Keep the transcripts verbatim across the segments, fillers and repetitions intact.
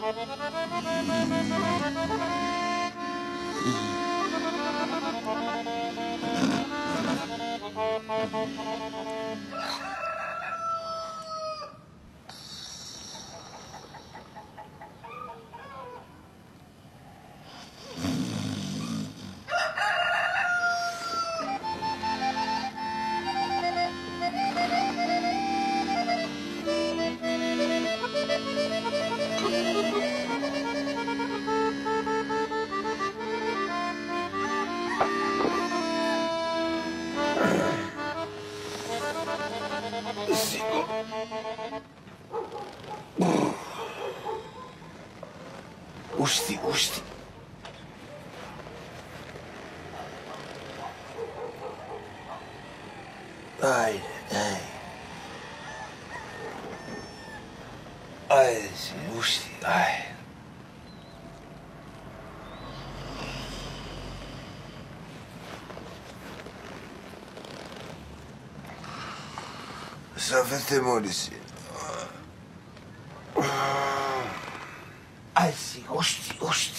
Ušti, ušti. Ajde, ajde. Ajde, sin, ušti, ajde. Zafete mori, sin. Ajde, sin, ušti, ušti.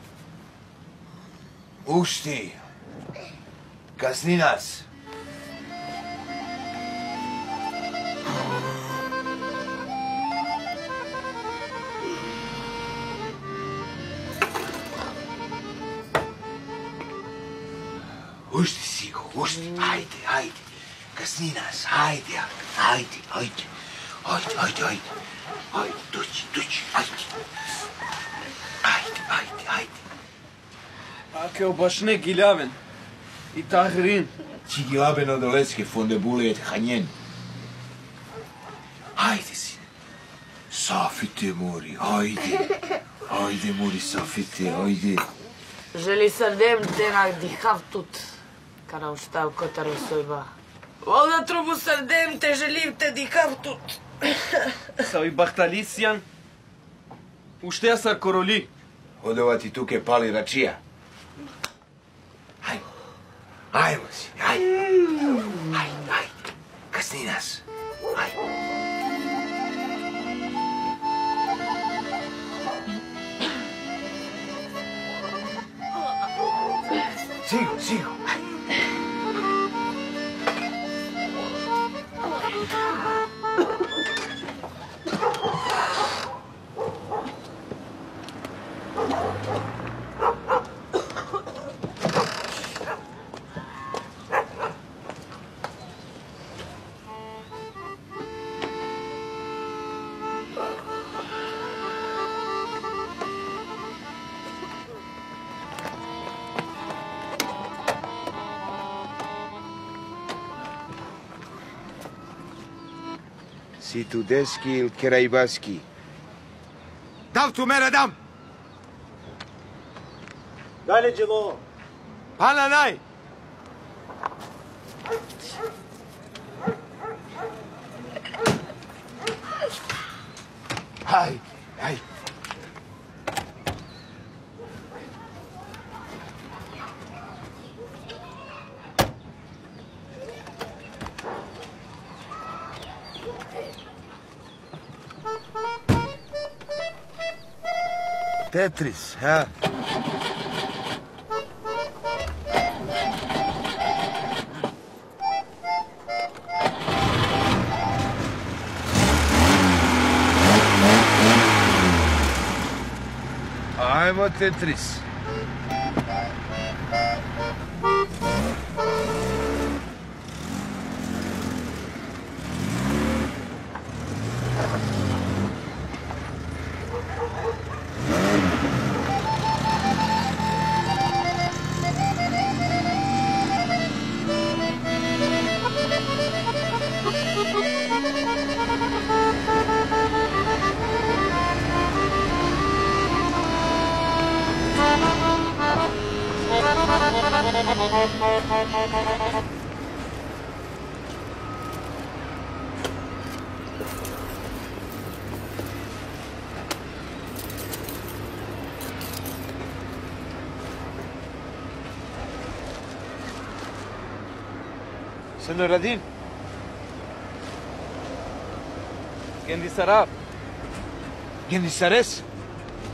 Ušti. Kasni nas. Ušti, Sigo, ušti, ajde, ajde. Kasni nas, ajde, ajde, ajde. Ajde, ajde, ajde. Ajde, dođi, dođi, ajde. Ajde, ajde, ajde. Ake obašne giljaven. I tahrin. Ci giljaven od oletske fonde bulet hanjen. Ajde, sine. Safite, mori, ajde. Ajde, mori, safite, ajde. Želi sardem tenak dihav tut. Cara ustav kotar soiba. Volna trubu sardem te želim te dihav tut. Sau i bahtalisian. Uštea sar koroli. Odovati tuke pali račija. Hajde. Ajmo si, hajde. Hajde, hajde. Kasni nas. Hajde. Sigo, sigo. Si tudeski il kerajbaski. Dam tu mene, dam! Dalje, djelo. Pana naj! Haj, haj. Tetris, ha? Ajmo Tetris. Senor Radin. Gendi sarap. Gendi sares?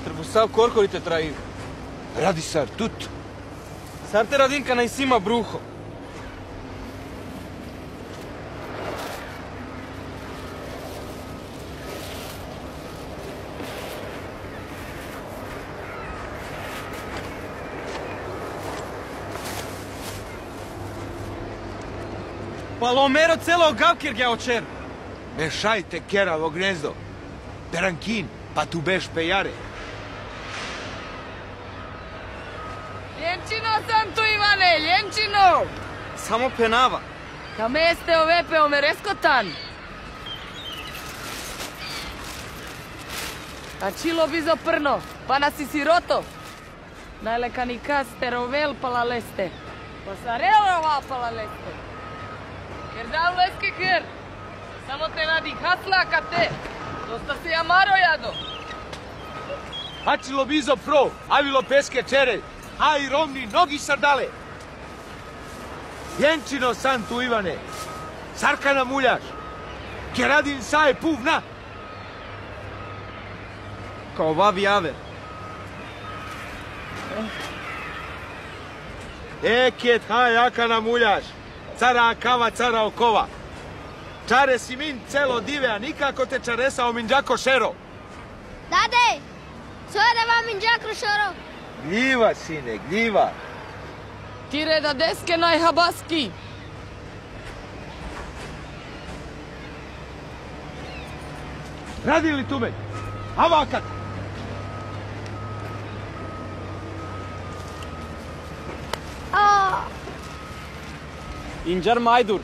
Trebusav korkorite trair. Radi sar tut. Sarte radinka na isima bruho. Palomero celo gavkirgja očer. Mešajte keravo gnezdo. Perankin, pa tu beš pejare. Ljenčino, Santo Ivane, ljenčino! Samo penava. Kame ste ovepe omereskotan? A čilo bizo prno, pa nasi siroto. Najlekani kaste rovel palaleste. Pa sarelova palaleste. Ker dal leske ker. Samo te nadi hasla kate. Dosta se amaro jado. Hačilo bizo pro, avilo peske čere. A i romni nogi sardale. Ljenčino, Santu Ivane. Sarkana muljaš. Keradin saje puvna. Kao vavi aver. Eket haj akana muljaš. Cara akava, cara okova. Čare si min celo dive, a nikako te čaresa o minđako šero. Dade, sora vam minđako šero. Gljiva, sine, gljiva. Tire da deske najhabaski. Radi li tu me? Avakat. Injar majdur.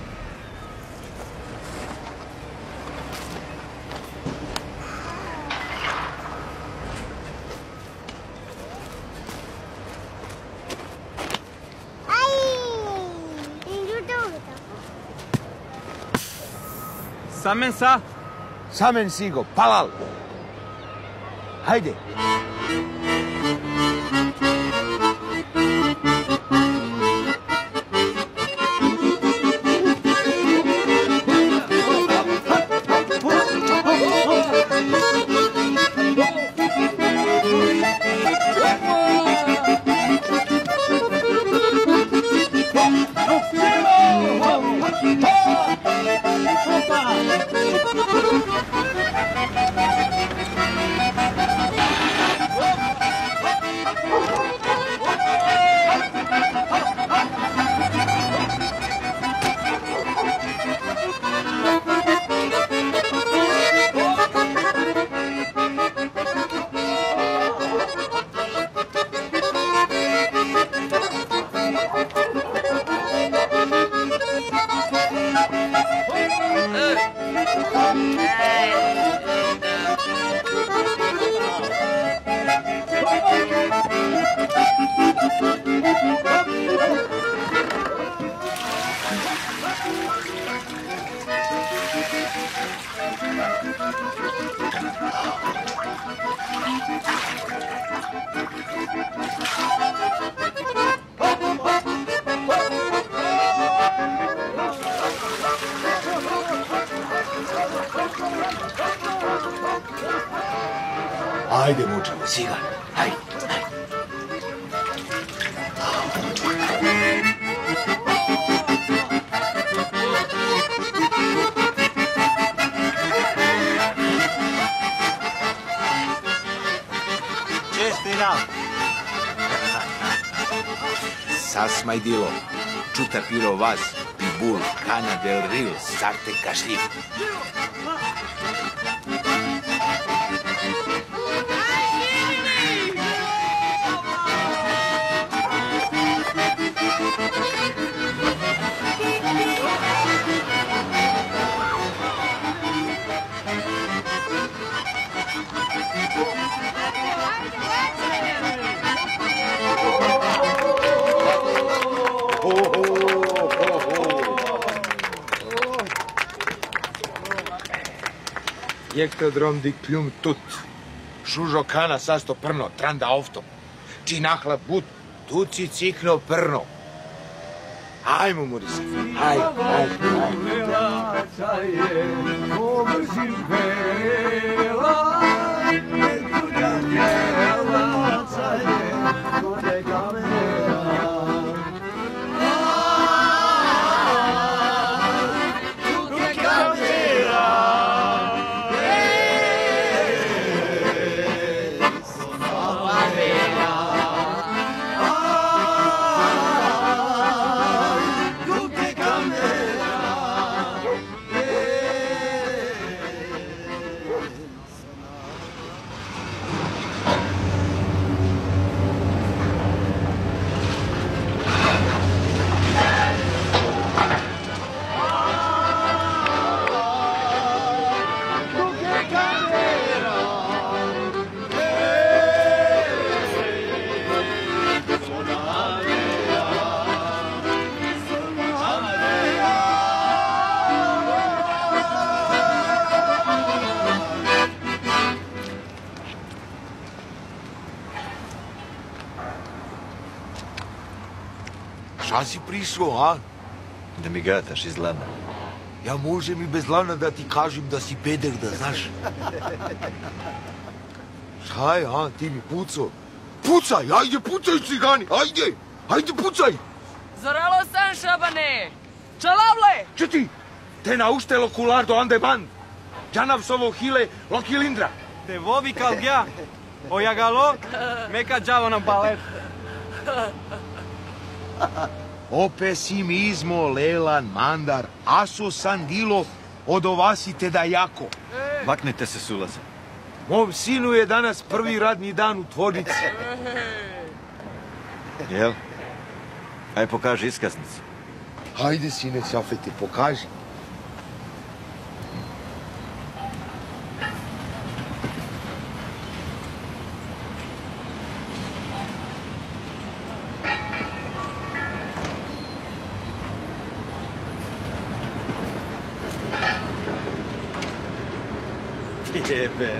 Samen sa? Samen sigo, palal. Hajde. Ajde, mučavo, siga. Ajde, ajde. Čestina! Sasmaj dilo. Čuta piro vas, pibul, kana del ril, sarte kašljiv. Jektodrom dik pljum tut. Šužo kana sasto prno, tranda ofto. Činahla but, tuci cikno prno. Ajmo, Murisi, ajmo, ajmo, ajmo. Šta si prišao, a? Da mi gataš iz lana. Ja možem i bez lana da ti kažem da si peder, da znaš. Šta je, a? Ti mi pucao? Pucaj, ajde, pucaj, cigani, ajde! Ajde, pucaj! Zoralo san, Šabane! Čalavle! Če ti? Te nauštelo kulardo ande band. Džanav sovo hile lo kilindra. Te vovi kalgja. Ojagalo, meka džavo na balet. Ope si mi izmo lelan mandar, aso sandilo od ovasite da jako. Maknite se s ulaza. Mom sinu je danas prvi radni dan u tvornici. Jel? Aj pokaži iskaznicu. Hajde, sine Safete, pokaži. Jebe.